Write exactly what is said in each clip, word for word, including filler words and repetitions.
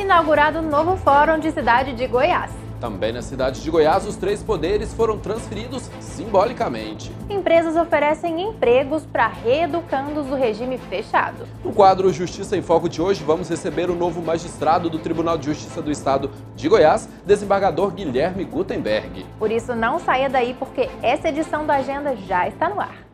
inaugurado o novo Fórum de Cidade de Goiás. Também na cidade de Goiás, os três poderes foram transferidos simbolicamente. Empresas oferecem empregos para reeducandos do regime fechado. No quadro Justiça em Foco de hoje, vamos receber o novo magistrado do Tribunal de Justiça do Estado de Goiás, desembargador Guilherme Gutenberg. Por isso, não saia daí, porque essa edição da Agenda já está no ar.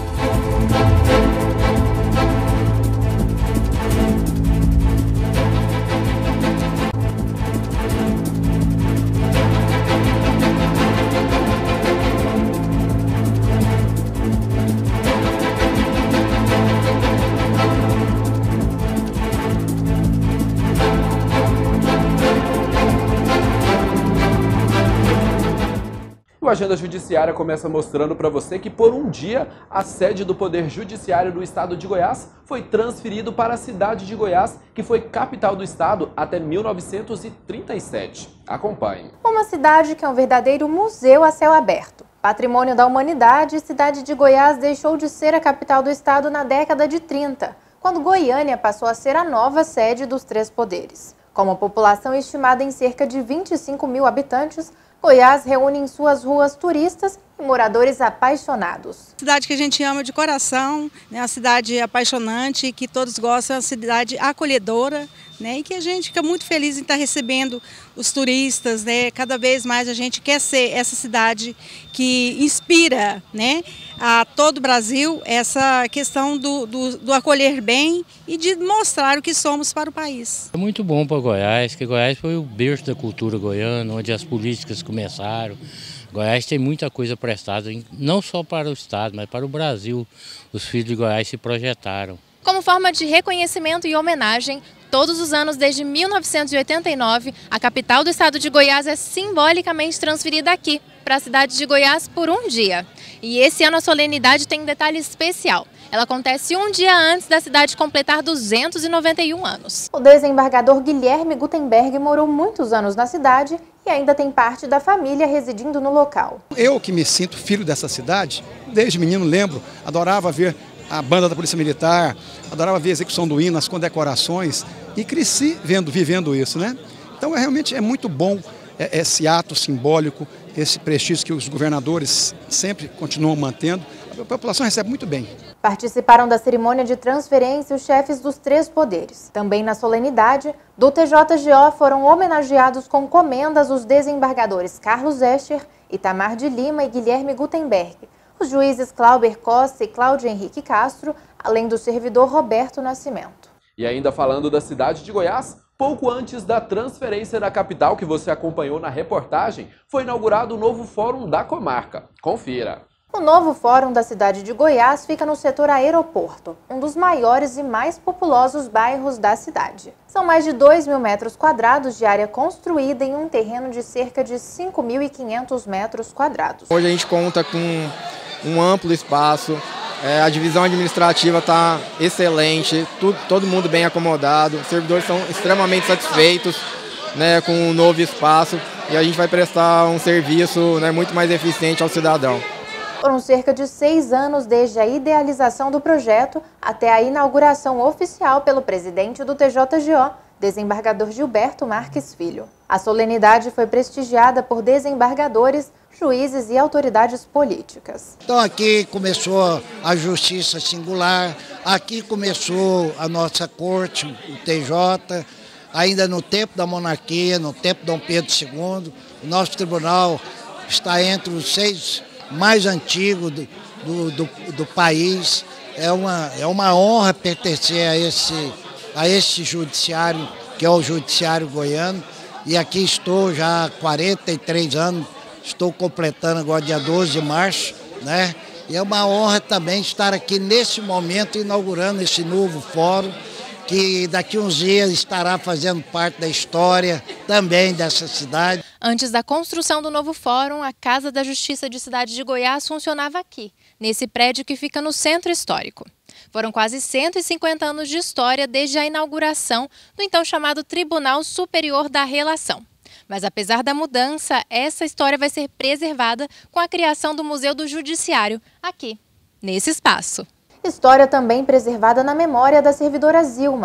A Agenda Judiciária começa mostrando para você que por um dia a sede do Poder Judiciário do Estado de Goiás foi transferido para a cidade de Goiás, que foi capital do estado até mil novecentos e trinta e sete. Acompanhe. Uma cidade que é um verdadeiro museu a céu aberto. Patrimônio da humanidade, cidade de Goiás deixou de ser a capital do estado na década de trinta, quando Goiânia passou a ser a nova sede dos três poderes. Com uma população estimada em cerca de vinte e cinco mil habitantes, Goiás reúne em suas ruas turistas e moradores apaixonados. Cidade que a gente ama de coração, né? Uma cidade apaixonante, que todos gostam, é uma cidade acolhedora, né? E que a gente fica muito feliz em estar recebendo os turistas, né? Cada vez mais a gente quer ser essa cidade que inspira, né, a todo o Brasil essa questão do, do, do acolher bem e de mostrar o que somos para o país. É muito bom para Goiás, que Goiás foi o berço da cultura goiana, onde as políticas começaram. Goiás tem muita coisa prestada, não só para o estado, mas para o Brasil. Os filhos de Goiás se projetaram. Como forma de reconhecimento e homenagem, todos os anos desde mil novecentos e oitenta e nove, a capital do estado de Goiás é simbolicamente transferida aqui, para a cidade de Goiás por um dia. E esse ano a solenidade tem um detalhe especial. Ela acontece um dia antes da cidade completar duzentos e noventa e um anos. O desembargador Guilherme Gutenberg morou muitos anos na cidade e ainda tem parte da família residindo no local. Eu que me sinto filho dessa cidade, desde menino lembro, adorava ver a banda da Polícia Militar, adorava ver a execução do hino, as condecorações e cresci vendo, vivendo isso, né? Então é, realmente é muito bom é, esse ato simbólico, esse prestígio que os governadores sempre continuam mantendo. A população recebe muito bem. Participaram da cerimônia de transferência os chefes dos três poderes. Também na solenidade do T J G O foram homenageados com comendas os desembargadores Carlos Escher, Itamar de Lima e Guilherme Gutenberg, os juízes Cláuber Costa e Cláudio Henrique Castro, além do servidor Roberto Nascimento. E ainda falando da cidade de Goiás, pouco antes da transferência da capital que você acompanhou na reportagem, foi inaugurado o novo Fórum da Comarca. Confira! O novo Fórum da cidade de Goiás fica no setor aeroporto, um dos maiores e mais populosos bairros da cidade. São mais de dois mil metros quadrados de área construída em um terreno de cerca de cinco mil e quinhentos metros quadrados. Hoje a gente conta com um amplo espaço, é, a divisão administrativa está excelente, tudo, todo mundo bem acomodado, os servidores são extremamente satisfeitos, né, com o novo espaço e a gente vai prestar um serviço, né, muito mais eficiente ao cidadão. Foram cerca de seis anos desde a idealização do projeto até a inauguração oficial pelo presidente do T J G O, desembargador Gilberto Marques Filho. A solenidade foi prestigiada por desembargadores, juízes e autoridades políticas. Então aqui começou a justiça singular, aqui começou a nossa corte, o T J, ainda no tempo da monarquia, no tempo de Dom Pedro segundo, o nosso tribunal está entre os seis mais antigos do, do, do, do país. É uma, é uma honra pertencer a esse, a esse judiciário, que é o judiciário goiano, e aqui estou já há quarenta e três anos, estou completando agora dia doze de março, né? E é uma honra também estar aqui nesse momento inaugurando esse novo fórum, que daqui uns dias estará fazendo parte da história também dessa cidade. Antes da construção do novo fórum, a Casa da Justiça de Cidade de Goiás funcionava aqui, nesse prédio que fica no centro histórico. Foram quase cento e cinquenta anos de história desde a inauguração do então chamado Tribunal Superior da Relação. Mas apesar da mudança, essa história vai ser preservada com a criação do Museu do Judiciário, aqui, nesse espaço. História também preservada na memória da servidora Zilma,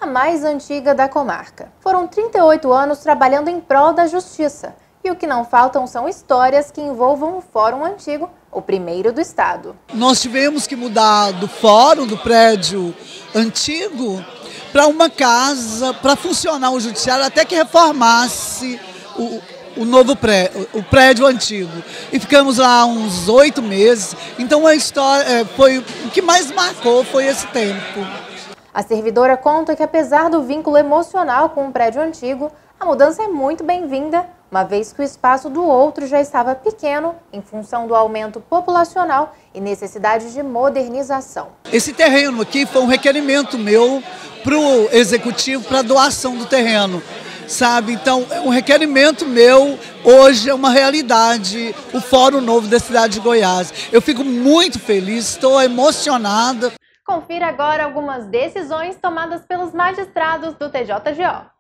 a mais antiga da comarca. Foram trinta e oito anos trabalhando em prol da justiça. E o que não faltam são histórias que envolvam o Fórum Antigo, o primeiro do estado. Nós tivemos que mudar do fórum, do prédio antigo, para uma casa, para funcionar o judiciário, até que reformasse o, o novo prédio, o prédio antigo. E ficamos lá uns oito meses. Então a história foi o que mais marcou foi esse tempo. A servidora conta que, apesar do vínculo emocional com o prédio antigo, a mudança é muito bem-vinda, uma vez que o espaço do outro já estava pequeno em função do aumento populacional e necessidade de modernização. Esse terreno aqui foi um requerimento meu para o executivo para doação do terreno, sabe? Então, um requerimento meu hoje é uma realidade, o Fórum Novo da cidade de Goiás. Eu fico muito feliz, estou emocionada. Confira agora algumas decisões tomadas pelos magistrados do T J G O.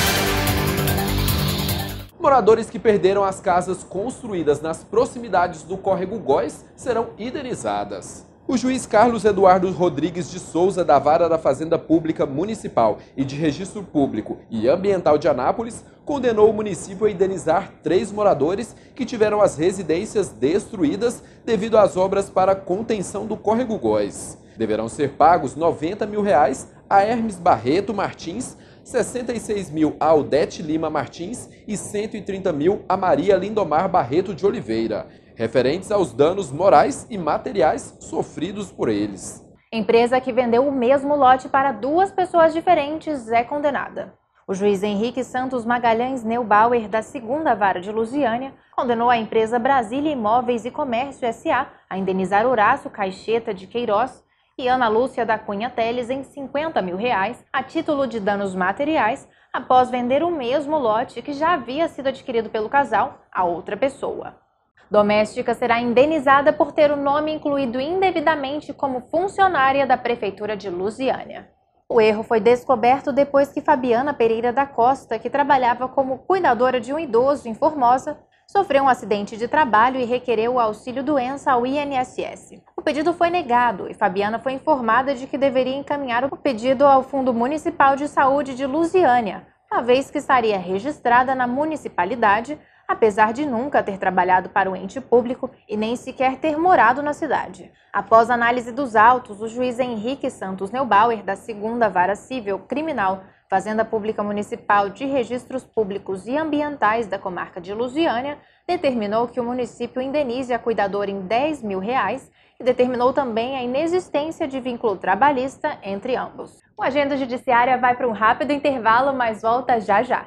Moradores que perderam as casas construídas nas proximidades do córrego Góis serão indenizadas. O juiz Carlos Eduardo Rodrigues de Souza, da Vara da Fazenda Pública Municipal e de Registro Público e Ambiental de Anápolis, condenou o município a indenizar três moradores que tiveram as residências destruídas devido às obras para contenção do córrego Góis. Deverão ser pagos noventa mil reais a Hermes Barreto Martins, sessenta e seis mil a Aldete Lima Martins e cento e trinta mil a Maria Lindomar Barreto de Oliveira, referentes aos danos morais e materiais sofridos por eles. Empresa que vendeu o mesmo lote para duas pessoas diferentes é condenada. O juiz Henrique Santos Magalhães Neubauer, da segunda Vara de Lusiânia, condenou a empresa Brasília Imóveis e Comércio S A a indenizar Horácio Caixeta de Queiroz e Ana Lúcia da Cunha Teles em cinquenta mil reais a título de danos materiais após vender o mesmo lote que já havia sido adquirido pelo casal a outra pessoa. Doméstica será indenizada por ter o nome incluído indevidamente como funcionária da Prefeitura de Lusiânia. O erro foi descoberto depois que Fabiana Pereira da Costa, que trabalhava como cuidadora de um idoso em Formosa, sofreu um acidente de trabalho e requereu o auxílio-doença ao I N S S. O pedido foi negado e Fabiana foi informada de que deveria encaminhar o pedido ao Fundo Municipal de Saúde de Lusiânia, uma vez que estaria registrada na municipalidade, apesar de nunca ter trabalhado para o ente público e nem sequer ter morado na cidade. Após análise dos autos, o juiz Henrique Santos Neubauer, da segunda Vara Civil Criminal, Fazenda Pública Municipal de Registros Públicos e Ambientais da comarca de Lusiânia, determinou que o município indenize a cuidadora em dez mil reais e determinou também a inexistência de vínculo trabalhista entre ambos. O Agenda Judiciária vai para um rápido intervalo, mas volta já já.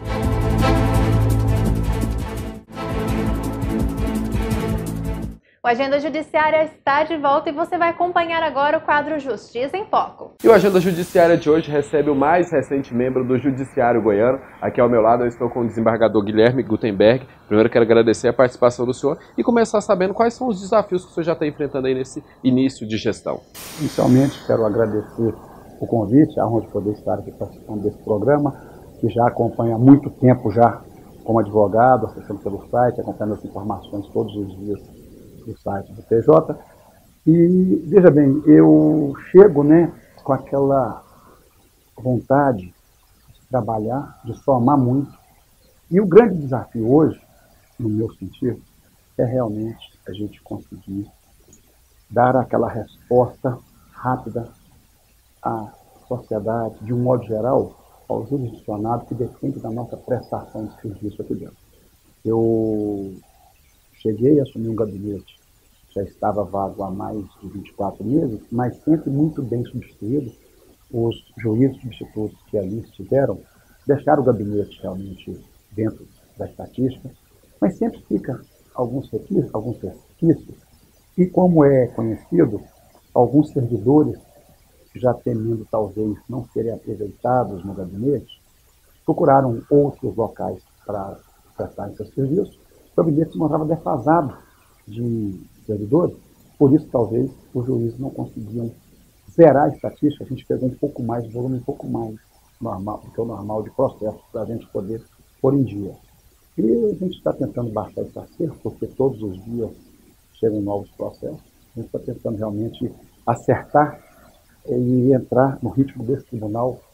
O Agenda Judiciária está de volta e você vai acompanhar agora o quadro Justiça em Foco. E o Agenda Judiciária de hoje recebe o mais recente membro do Judiciário Goiano. Aqui ao meu lado eu estou com o desembargador Guilherme Gutenberg. Primeiro quero agradecer a participação do senhor e começar sabendo quais são os desafios que o senhor já está enfrentando aí nesse início de gestão. Inicialmente quero agradecer o convite, a honra de poder estar aqui participando desse programa, que já acompanha há muito tempo já como advogado, acessando pelo site, acompanhando as informações todos os dias do site do T J. E, veja bem, eu chego, né, com aquela vontade de trabalhar, de somar muito. E o grande desafio hoje, no meu sentido, é realmente a gente conseguir dar aquela resposta rápida à sociedade, de um modo geral, ao jurisdicionado que depende da nossa prestação de serviço aqui dentro. Eu cheguei a assumir um gabinete, já estava vago há mais de vinte e quatro meses, mas sempre muito bem substituído. Os juízes substitutos que ali estiveram deixaram o gabinete realmente dentro da estatística, mas sempre fica alguns resquícios, alguns resquícios. E como é conhecido, alguns servidores, já temendo talvez não serem aproveitados no gabinete, procuraram outros locais para prestar esses serviços. O gabinete se mostrava defasado de servidores, por isso talvez os juízes não conseguiam zerar a estatística. A gente pegou um pouco mais, um volume um pouco mais normal do que o normal de processos para a gente poder pôr em dia. E a gente está tentando baixar esse acerto, porque todos os dias chegam novos processos. A gente está tentando realmente acertar e entrar no ritmo desse tribunal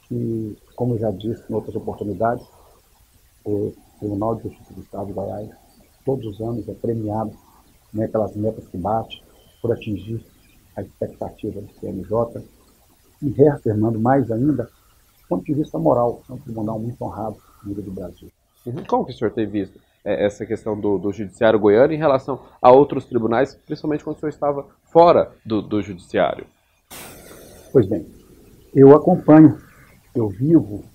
que, como eu já disse em outras oportunidades, o Tribunal de Justiça do Estado de Goiás, todos os anos, é premiado, né, pelas metas que bate, por atingir a expectativa do C N J, e reafirmando mais ainda, do ponto de vista moral, é um tribunal muito honrado no nível do Brasil. Uhum. Como que o senhor tem visto é, essa questão do, do judiciário goiano em relação a outros tribunais, principalmente quando o senhor estava fora do, do judiciário? Pois bem, eu acompanho, eu vivo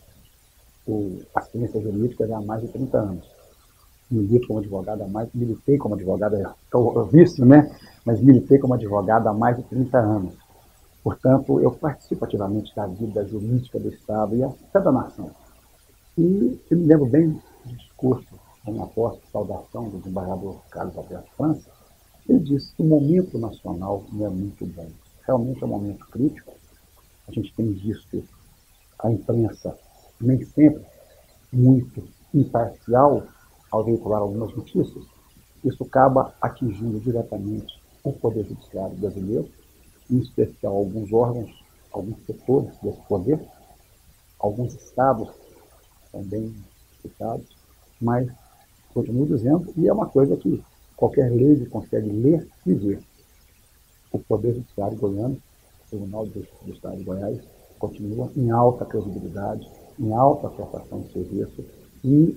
o, a ciência jurídica já há mais de trinta anos. Milito como advogado há mais, militei como advogado, estou vício, né? Mas militei como advogado há mais de trinta anos. Portanto, eu participo ativamente da vida jurídica do Estado e até da nação. E eu me lembro bem do discurso da minha posse de saudação do desembargador Carlos Alberto França. Ele disse que o momento nacional não é muito bom. Realmente é um momento crítico. A gente tem visto a imprensa nem sempre muito imparcial ao veicular algumas notícias. Isso acaba atingindo diretamente o Poder Judiciário brasileiro, em especial alguns órgãos, alguns setores desse poder, alguns estados também citados, mas continuo dizendo, e é uma coisa que qualquer lei consegue ler e ver. O Poder Judiciário goiano, o Tribunal de Justiça do Estado de Goiás, continua em alta credibilidade, em alta prestação de serviço e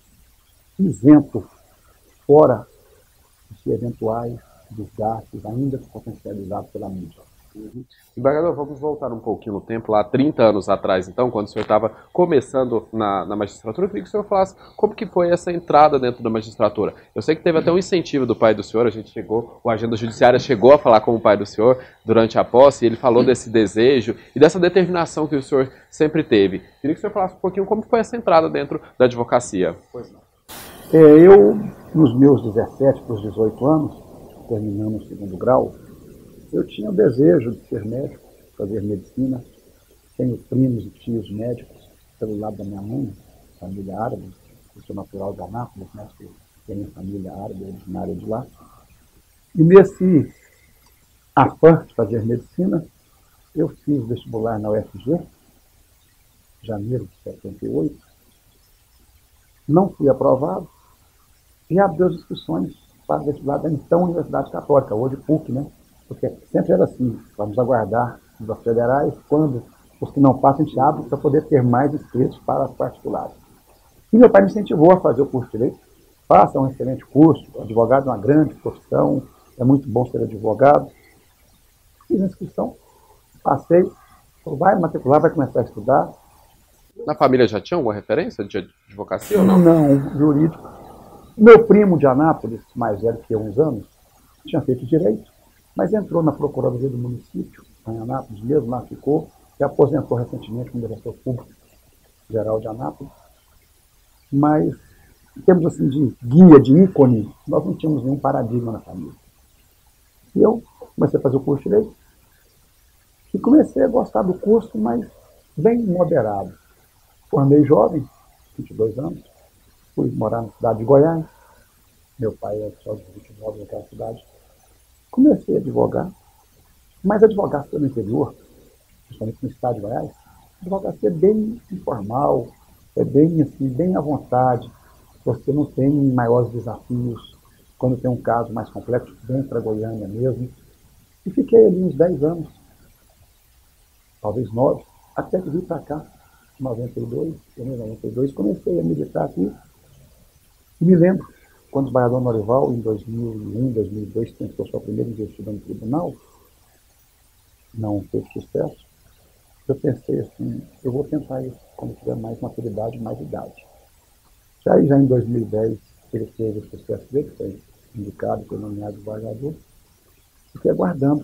isento, fora de eventuais desgastes, ainda potencializados pela mídia. Uhum. Embargador, vamos voltar um pouquinho no tempo, lá trinta anos atrás, então, quando o senhor estava começando na, na magistratura, eu queria que o senhor falasse como que foi essa entrada dentro da magistratura. Eu sei que teve até um incentivo do pai do senhor, a gente chegou, o agenda judiciária chegou a falar com o pai do senhor durante a posse, e ele falou desse desejo e dessa determinação que o senhor sempre teve. Eu queria que o senhor falasse um pouquinho como foi essa entrada dentro da advocacia. Pois não. É, eu, nos meus dezessete para os dezoito anos, terminando o segundo grau, eu tinha o desejo de ser médico, fazer medicina. Tenho primos e tios médicos pelo lado da minha mãe, família árabe. Eu sou natural de Anápolis, né? Tenho família árabe originária de lá. E nesse afã de fazer medicina, eu fiz vestibular na U F G, janeiro de setenta e oito. Não fui aprovado e abri as inscrições para o vestibular da então Universidade Católica, hoje P U C, né? Porque sempre era assim, vamos aguardar das federais, quando os que não passam a gente abre para poder ter mais inscritos para as particulares. E meu pai me incentivou a fazer o curso de Direito. Faça um excelente curso, advogado é uma grande profissão, é muito bom ser advogado. Fiz a inscrição, passei, falou, vai matricular, vai começar a estudar. Na família já tinha alguma referência de advocacia ou não? Não, jurídico. Meu primo de Anápolis, mais velho que eu uns anos, tinha feito direito, mas entrou na Procuradoria do Município, em Anápolis mesmo, lá ficou, e aposentou recentemente como diretor público geral de Anápolis. Mas, em termos assim, de guia, de ícone, nós não tínhamos nenhum paradigma na família. E eu comecei a fazer o curso de Direito, e comecei a gostar do curso, mas bem moderado. Formei jovem, vinte e dois anos, fui morar na cidade de Goiás, meu pai é só de vinte e nove naquela cidade. Comecei a advogar, mas advocacia no interior, principalmente no estado de Goiás, advocacia é bem informal, é bem assim, bem à vontade, você não tem maiores desafios, quando tem um caso mais complexo, vem para Goiânia mesmo. E fiquei ali uns dez anos, talvez nove, até que vim para cá, em noventa e dois, em noventa e dois, comecei a militar aqui. E me lembro, quando o desembargador Norival, em dois mil e um, dois mil e dois, tentou sua primeira investida no tribunal, não teve sucesso, eu pensei assim, eu vou tentar isso quando tiver mais maturidade, mais idade. Já, já em dois mil e dez, ele teve o sucesso dele, foi indicado, foi nomeado desembargador, fiquei aguardando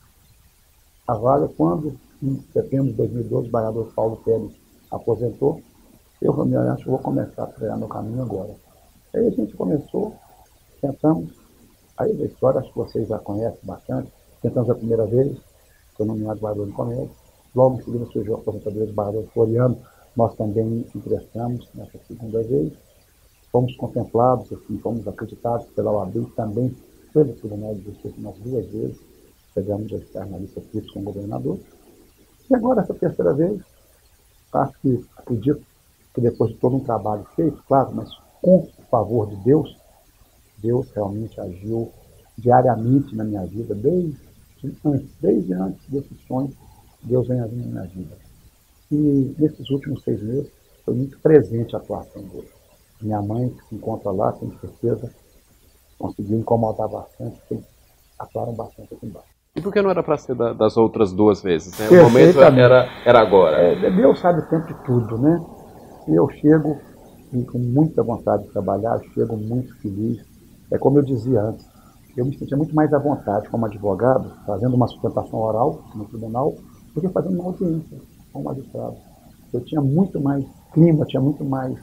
a vaga. Quando, em setembro de dois mil e doze, o desembargador Paulo Pérez aposentou, eu falei, acho que vou começar a treinar meu caminho agora. Aí a gente começou, tentamos, aí a história acho que vocês já conhecem bastante, tentamos a primeira vez, foi nomeado desembargador de comércio, logo em seguida surgiu a aposentadoria do desembargador Floriano, nós também ingressamos nessa segunda vez, fomos contemplados, assim, fomos acreditados pela O A B, também pelo Tribunal de Justiça nas duas vezes, chegamos a estar na lista tríplice com o governador, e agora essa terceira vez, acho que, acredito que depois de todo um trabalho feito, claro, mas com o favor de Deus, Deus realmente agiu diariamente na minha vida, desde antes, desde antes desse sonho, Deus vem agindo na minha vida. E nesses últimos seis meses foi muito presente a atuação dele. Minha mãe, que se encontra lá, com certeza, conseguiu incomodar bastante, porque eles atuaram bastante aqui embaixo. E por que não era para ser da, das outras duas vezes? Né? O momento era, era agora. É, Deus sabe sempre de tudo, né? E eu chego com muita vontade de trabalhar, eu chego muito feliz. É como eu dizia antes, eu me sentia muito mais à vontade como advogado, fazendo uma sustentação oral no tribunal, do que fazendo uma audiência com o magistrado. Eu tinha muito mais clima, tinha muito mais,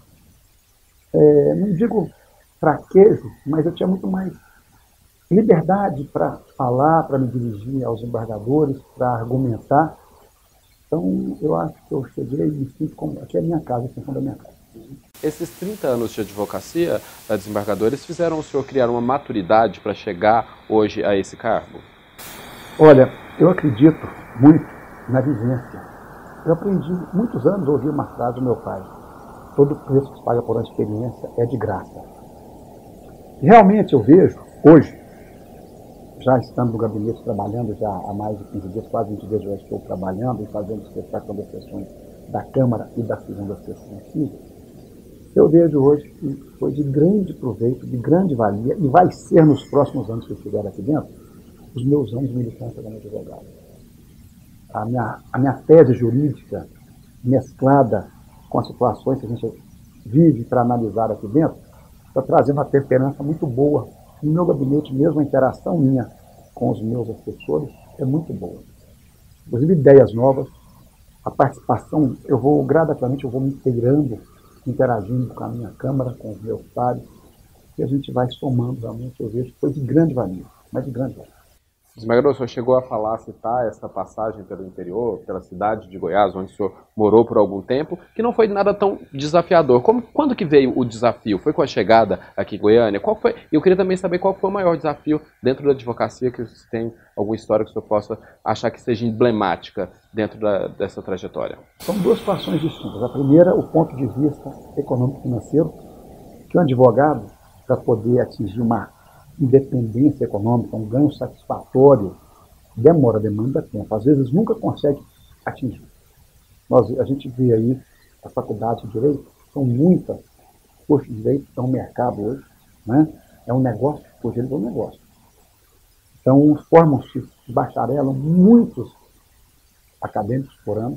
é, não digo fraqueza, mas eu tinha muito mais liberdade para falar, para me dirigir aos embargadores, para argumentar. Então, eu acho que eu cheguei e me sinto como, aqui é a minha casa, a extensão da minha casa. Esses trinta anos de advocacia da desembargadores fizeram o senhor criar uma maturidade para chegar hoje a esse cargo? Olha, eu acredito muito na vivência. Eu aprendi, muitos anos, a ouvir uma frase do meu pai: todo preço que se paga por uma experiência é de graça. Realmente eu vejo, hoje, já estando no gabinete trabalhando já há mais de quinze dias, quase vinte dias, já estou trabalhando e fazendo espectação das sessões da Câmara e da segunda sessão aqui, eu vejo hoje que foi de grande proveito, de grande valia, e vai ser nos próximos anos que eu estiver aqui dentro, os meus anos de militância como advogado. A minha, a minha tese jurídica, mesclada com as situações que a gente vive para analisar aqui dentro, está trazendo uma temperança muito boa. No meu gabinete, mesmo a interação minha com os meus assessores é muito boa. Inclusive ideias novas, a participação, eu vou gradativamente, eu vou me integrando, interagindo com a minha Câmara, com os meus pares, e a gente vai somando realmente, eu vejo que foi de grande valia, mas de grande valia. Desembargador, o senhor chegou a falar, citar essa passagem pelo interior, pela cidade de Goiás, onde o senhor morou por algum tempo, que não foi nada tão desafiador. Como, quando que veio o desafio? Foi com a chegada aqui em Goiânia? Qual foi? Eu queria também saber qual foi o maior desafio dentro da advocacia, que você tem alguma história que o senhor possa achar que seja emblemática dentro da, dessa trajetória. São duas situações distintas. A primeira, o ponto de vista econômico-financeiro, que um advogado, para poder atingir uma independência econômica, um ganho satisfatório, demora, demanda tempo. Às vezes nunca consegue atingir. Nós, a gente vê aí as faculdades de Direito, são muitas, cursos de Direito estão no mercado hoje, né? É um negócio, o Direito é um negócio. Então formam-se, bacharelam muitos acadêmicos por ano.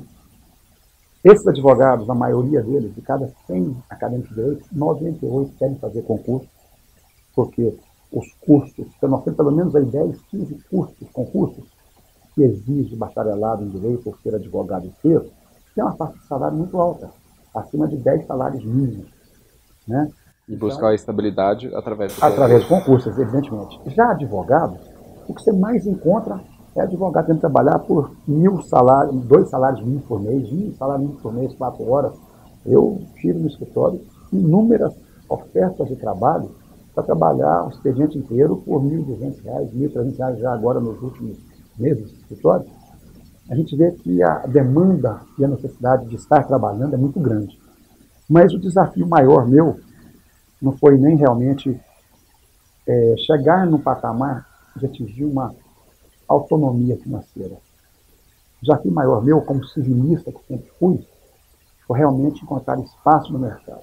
Esses advogados, a maioria deles, de cada cem acadêmicos de Direito, noventa e oito querem fazer concurso, porque os cursos, então nós temos pelo menos aí dez, quinze cursos, concursos, que exigem bacharelado em Direito ou ser advogado e ter, tem uma faixa de salário muito alta, acima de dez salários mínimos. Né? E buscar então, a estabilidade através do Através de concursos, evidentemente. Já advogado, o que você mais encontra é advogado tendo que trabalhar por mil salários, dois salários mínimos por mês, mil salários mínimos por mês, quatro horas. Eu tiro no escritório inúmeras ofertas de trabalho para trabalhar o expediente inteiro por mil e duzentos reais, mil e trezentos reais já agora nos últimos meses de escritório. A gente vê que a demanda e a necessidade de estar trabalhando é muito grande. Mas o desafio maior meu não foi nem realmente é, chegar no patamar de atingir uma autonomia financeira. O desafio maior meu, como civilista que sempre fui, foi realmente encontrar espaço no mercado.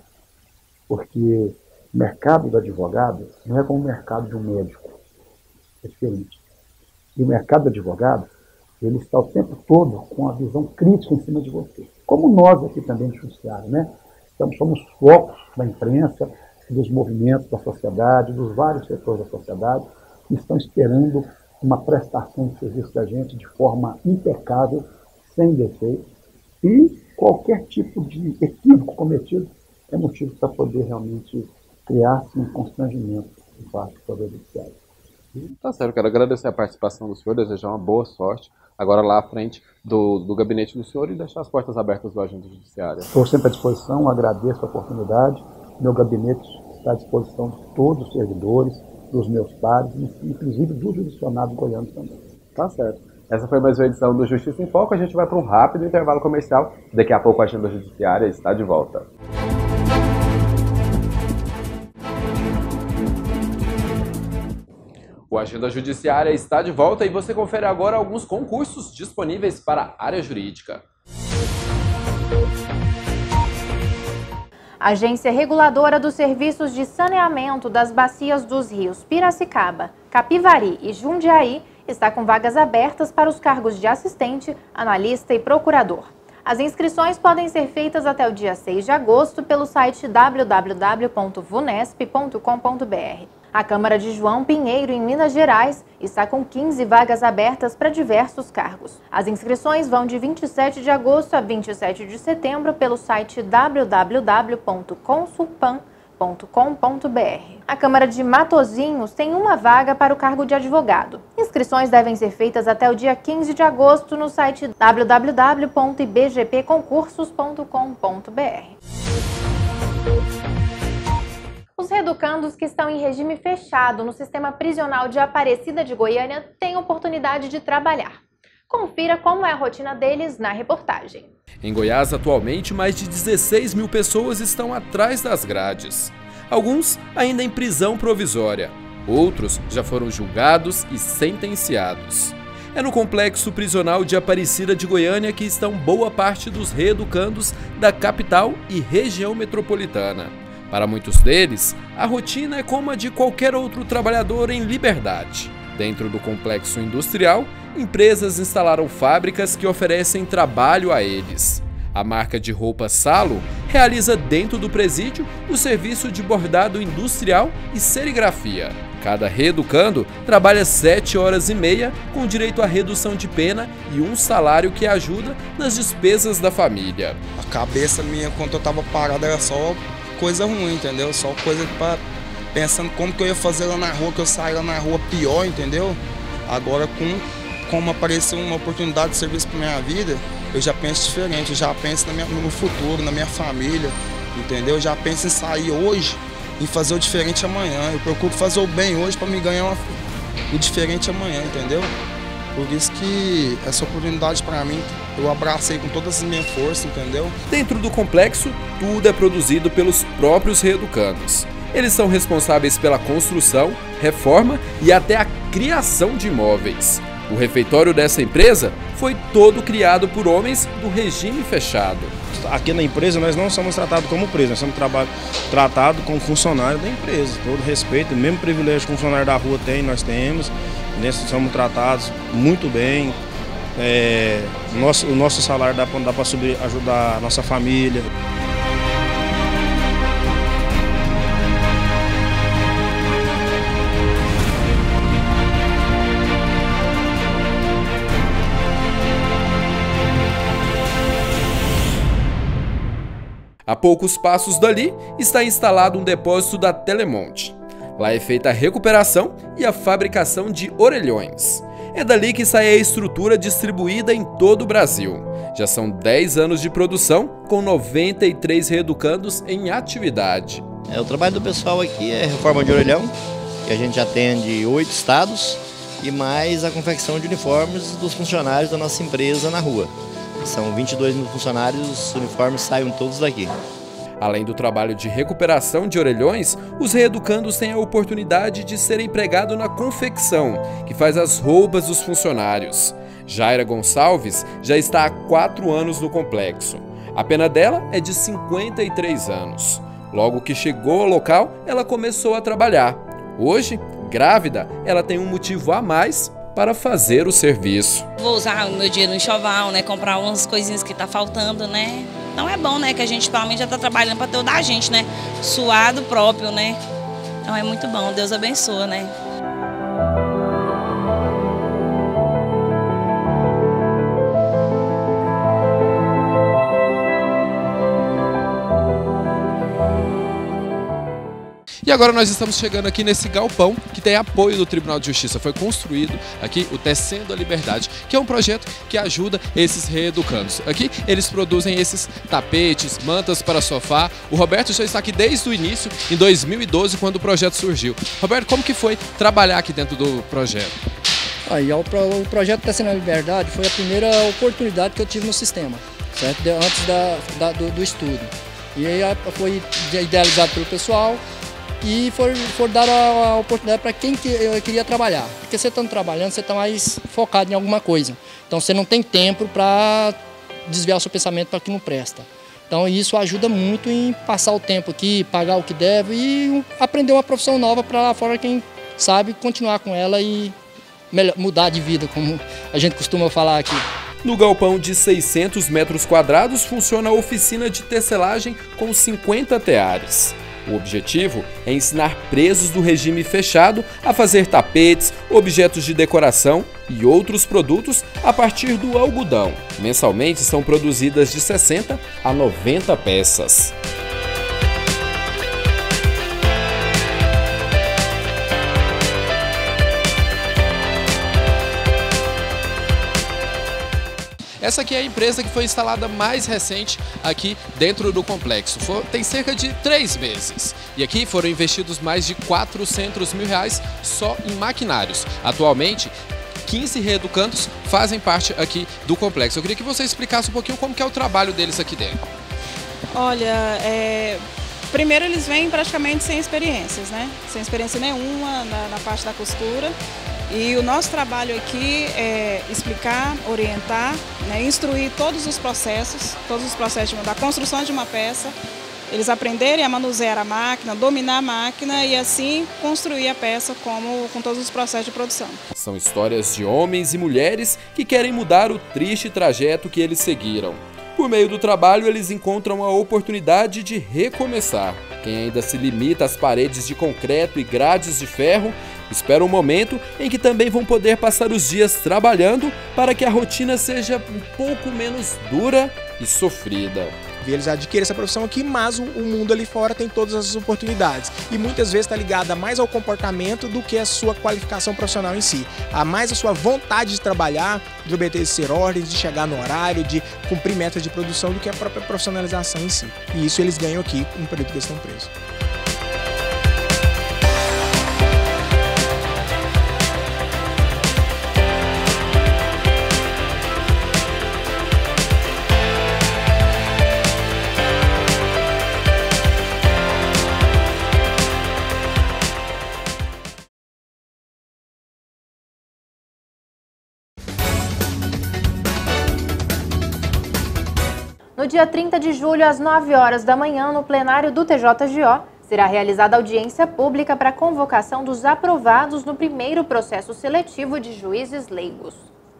Porque o mercado do advogado não é como o mercado de um médico. É diferente. E o mercado do advogado, ele está o tempo todo com a visão crítica em cima de você. Como nós aqui também no judiciário, né? Então, somos focos da imprensa, dos movimentos da sociedade, dos vários setores da sociedade, que estão esperando uma prestação de serviço da gente de forma impecável, sem defeito. E qualquer tipo de equívoco cometido é motivo para poder realmente criar-se um constrangimento em parte do Poder Judiciário. Tá certo, quero agradecer a participação do senhor, desejar uma boa sorte agora lá à frente do, do gabinete do senhor e deixar as portas abertas do agente judiciário. Estou sempre à disposição, agradeço a oportunidade. Meu gabinete está à disposição de todos os servidores, dos meus pares, inclusive dos jurisdicionados goianos também. Tá certo. Essa foi mais uma edição do Justiça em Foco. A gente vai para um rápido intervalo comercial. Daqui a pouco a Agenda Judiciária está de volta. O Agenda Judiciária está de volta e você confere agora alguns concursos disponíveis para a área jurídica. A Agência Reguladora dos Serviços de Saneamento das Bacias dos Rios Piracicaba, Capivari e Jundiaí está com vagas abertas para os cargos de assistente, analista e procurador. As inscrições podem ser feitas até o dia seis de agosto pelo site w w w ponto vunesp ponto com ponto b r. A Câmara de João Pinheiro, em Minas Gerais, está com quinze vagas abertas para diversos cargos. As inscrições vão de vinte e sete de agosto a vinte e sete de setembro pelo site w w w ponto consulpan ponto com ponto b r. A Câmara de Matozinhos tem uma vaga para o cargo de advogado. Inscrições devem ser feitas até o dia quinze de agosto no site w w w ponto i b g p concursos ponto com ponto b r. Os reeducandos que estão em regime fechado no sistema prisional de Aparecida de Goiânia têm oportunidade de trabalhar. Confira como é a rotina deles na reportagem. Em Goiás, atualmente, mais de dezesseis mil pessoas estão atrás das grades. Alguns ainda em prisão provisória. Outros já foram julgados e sentenciados. É no complexo prisional de Aparecida de Goiânia que estão boa parte dos reeducandos da capital e região metropolitana. Para muitos deles, a rotina é como a de qualquer outro trabalhador em liberdade. Dentro do complexo industrial, empresas instalaram fábricas que oferecem trabalho a eles. A marca de roupa Salo realiza dentro do presídio o serviço de bordado industrial e serigrafia. Cada reeducando trabalha sete horas e meia com direito à redução de pena e um salário que ajuda nas despesas da família. A cabeça minha, quando eu estava parado, era só coisa ruim, entendeu? Só coisa para pensando como que eu ia fazer lá na rua, que eu saí lá na rua pior, entendeu? Agora, com, como apareceu uma oportunidade de serviço para minha vida, eu já penso diferente, eu já penso na minha, no futuro, na minha família, entendeu? Eu já penso em sair hoje e fazer o diferente amanhã. Eu procuro fazer o bem hoje para me ganhar uma, o diferente amanhã, entendeu? Por isso que essa oportunidade para mim, eu abracei com todas as minhas forças, entendeu? Dentro do complexo, tudo é produzido pelos próprios reeducandos. Eles são responsáveis pela construção, reforma e até a criação de imóveis. O refeitório dessa empresa foi todo criado por homens do regime fechado. Aqui na empresa nós não somos tratados como presos, nós somos tratados como funcionário da empresa. Todo respeito, o mesmo privilégio que o funcionário da rua tem, nós temos. Nós somos tratados muito bem. É, nosso, o nosso salário dá, dá para subir, ajudar a nossa família. A poucos passos dali está instalado um depósito da Telemonte. Lá é feita a recuperação e a fabricação de orelhões. É dali que sai a estrutura distribuída em todo o Brasil. Já são dez anos de produção, com noventa e três reeducandos em atividade. É, o trabalho do pessoal aqui é reforma de orelhão, que a gente atende oito estados, e mais a confecção de uniformes dos funcionários da nossa empresa na rua. São vinte e dois mil funcionários, os uniformes saem todos daqui. Além do trabalho de recuperação de orelhões, os reeducandos têm a oportunidade de ser empregado na confecção, que faz as roupas dos funcionários. Jaira Gonçalves já está há quatro anos no complexo. A pena dela é de cinquenta e três anos. Logo que chegou ao local, ela começou a trabalhar. Hoje, grávida, ela tem um motivo a mais para fazer o serviço. Vou usar o meu dinheiro no enxoval, né? Comprar umas coisinhas que tá faltando, né? Então é bom, né? Que a gente provavelmente já tá trabalhando para toda a gente, né? Suado próprio, né? Então é muito bom. Deus abençoa, né? E agora nós estamos chegando aqui nesse galpão que tem apoio do Tribunal de Justiça. Foi construído aqui o Tecendo a Liberdade, que é um projeto que ajuda esses reeducandos. Aqui eles produzem esses tapetes, mantas para sofá. O Roberto já está aqui desde o início, em dois mil e doze, quando o projeto surgiu. Roberto, como que foi trabalhar aqui dentro do projeto? Aí, o, o projeto Tecendo a Liberdade foi a primeira oportunidade que eu tive no sistema, certo? Antes da, da, do, do estudo. E aí foi idealizado pelo pessoal e foi, foi dar a, a oportunidade para quem que, eu queria trabalhar. Porque você estando trabalhando, você está mais focado em alguma coisa. Então você não tem tempo para desviar o seu pensamento para que não presta. Então isso ajuda muito em passar o tempo aqui, pagar o que deve e aprender uma profissão nova para lá fora quem sabe continuar com ela e melhor, mudar de vida, como a gente costuma falar aqui. No galpão de seiscentos metros quadrados funciona a oficina de tecelagem com cinquenta teares. O objetivo é ensinar presos do regime fechado a fazer tapetes, objetos de decoração e outros produtos a partir do algodão. Mensalmente são produzidas de sessenta a noventa peças. Essa aqui é a empresa que foi instalada mais recente aqui dentro do complexo. For, tem cerca de três meses. E aqui foram investidos mais de quatrocentos mil reais só em maquinários. Atualmente, quinze reeducandos fazem parte aqui do complexo. Eu queria que você explicasse um pouquinho como que é o trabalho deles aqui dentro. Olha, é... primeiro eles vêm praticamente sem experiências, né? Sem experiência nenhuma na, na parte da costura. E o nosso trabalho aqui é explicar, orientar, né, instruir todos os processos, todos os processos da construção de uma peça, eles aprenderem a manusear a máquina, dominar a máquina e assim construir a peça como, com todos os processos de produção. São histórias de homens e mulheres que querem mudar o triste trajeto que eles seguiram. Por meio do trabalho, eles encontram a oportunidade de recomeçar. Quem ainda se limita às paredes de concreto e grades de ferro, espera um momento em que também vão poder passar os dias trabalhando para que a rotina seja um pouco menos dura e sofrida. Eles adquirem essa profissão aqui, mas o mundo ali fora tem todas as oportunidades. E muitas vezes está ligada mais ao comportamento do que a sua qualificação profissional em si. A mais a sua vontade de trabalhar, de obedecer ordens, de chegar no horário, de cumprir metas de produção do que a própria profissionalização em si. E isso eles ganham aqui no período que eles estão presos. No dia trinta de julho, às nove horas da manhã, no plenário do T J G O, será realizada audiência pública para a convocação dos aprovados no primeiro processo seletivo de juízes leigos.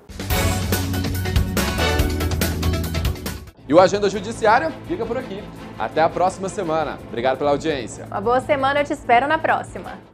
E o Agenda Judiciária fica por aqui. Até a próxima semana. Obrigado pela audiência. Uma boa semana, eu te espero na próxima.